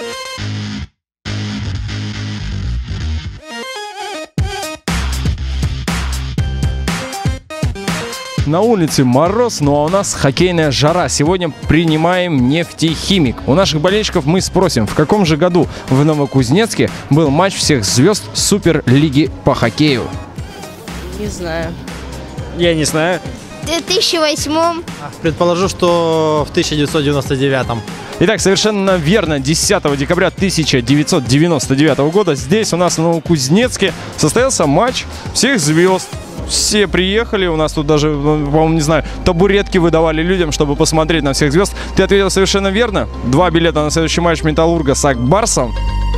На улице мороз, ну а у нас хоккейная жара. Сегодня принимаем «Нефтехимик». У наших болельщиков мы спросим, в каком же году в Новокузнецке был матч всех звезд Суперлиги по хоккею? Не знаю. Я не знаю. В 2008. Предположу, что в 1999. Итак, совершенно верно. 10 декабря 1999 года здесь у нас в Новокузнецке состоялся матч всех звезд. Все приехали, у нас тут даже, по-моему, не знаю, табуретки выдавали людям, чтобы посмотреть на всех звезд. Ты ответил совершенно верно. 2 билета на следующий матч Металлурга с Ак Барсом.